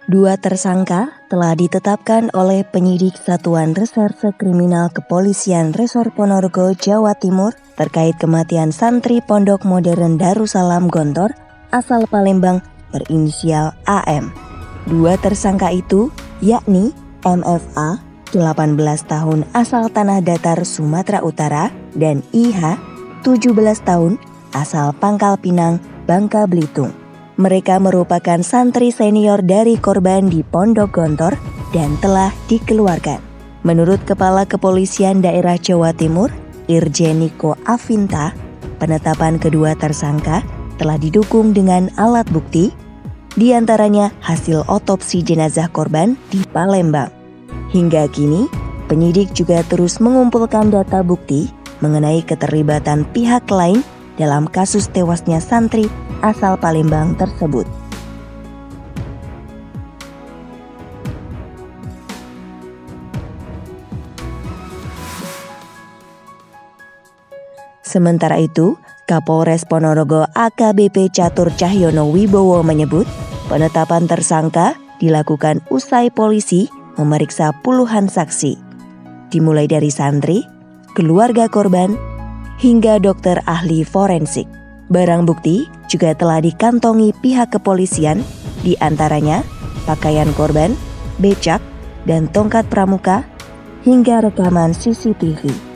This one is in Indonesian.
Dua tersangka telah ditetapkan oleh penyidik Satuan Reserse Kriminal Kepolisian Resor Ponorogo, Jawa Timur terkait kematian santri Pondok Modern Darussalam Gontor asal Palembang berinisial AM. Dua tersangka itu yakni MFA, 18 tahun asal Tanah Datar, Sumatera Utara, dan IH, 17 tahun asal Pangkal Pinang, Bangka Belitung. Mereka merupakan santri senior dari korban di Pondok Gontor dan telah dikeluarkan. Menurut Kepala Kepolisian Daerah Jawa Timur, Irjen Niko Afinta, penetapan kedua tersangka telah didukung dengan alat bukti, di antaranya hasil otopsi jenazah korban di Palembang. Hingga kini, penyidik juga terus mengumpulkan data bukti mengenai keterlibatan pihak lain dalam kasus tewasnya santri asal Palembang tersebut. Sementara itu, Kapolres Ponorogo AKBP Catur Cahyono Wibowo menyebut penetapan tersangka dilakukan usai polisi memeriksa puluhan saksi, dimulai dari santri, keluarga korban, hingga dokter ahli forensik. Barang bukti juga telah dikantongi pihak kepolisian, di antaranya pakaian korban, becak, dan tongkat pramuka, hingga rekaman CCTV.